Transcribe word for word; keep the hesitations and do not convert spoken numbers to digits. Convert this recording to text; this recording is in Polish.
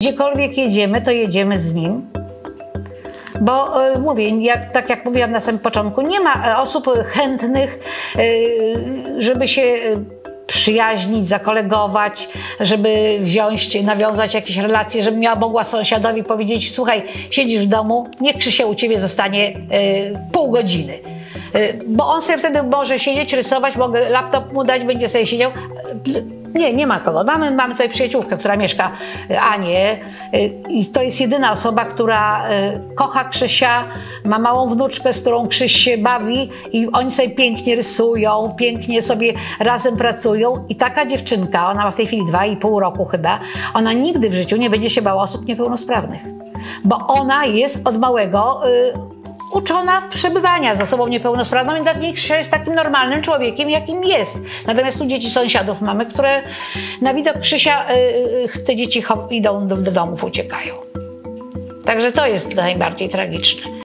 gdziekolwiek jedziemy, to jedziemy z nim. Bo y, mówię, jak, tak jak mówiłam na samym początku, nie ma osób chętnych, y, żeby się przyjaźnić, zakolegować, żeby wziąć, nawiązać jakieś relacje, żebym ja mogła sąsiadowi powiedzieć: słuchaj, siedzisz w domu, niech Krzysia u ciebie zostanie y, pół godziny. Y, bo on sobie wtedy może siedzieć, rysować, mogę laptop mu dać, będzie sobie siedział. Nie, nie ma kogo. Mamy, mamy tutaj przyjaciółkę, która mieszka, Anię, i to jest jedyna osoba, która kocha Krzysia, ma małą wnuczkę, z którą Krzyś się bawi i oni sobie pięknie rysują, pięknie sobie razem pracują i taka dziewczynka, ona ma w tej chwili dwa i pół roku chyba, ona nigdy w życiu nie będzie się bała osób niepełnosprawnych, bo ona jest od małego y, uczona przebywania z osobą niepełnosprawną i dla niej Krzysia jest takim normalnym człowiekiem, jakim jest. Natomiast tu dzieci sąsiadów mamy, które na widok Krzysia yy, te dzieci idą do, do domów, uciekają. Także to jest najbardziej tragiczne.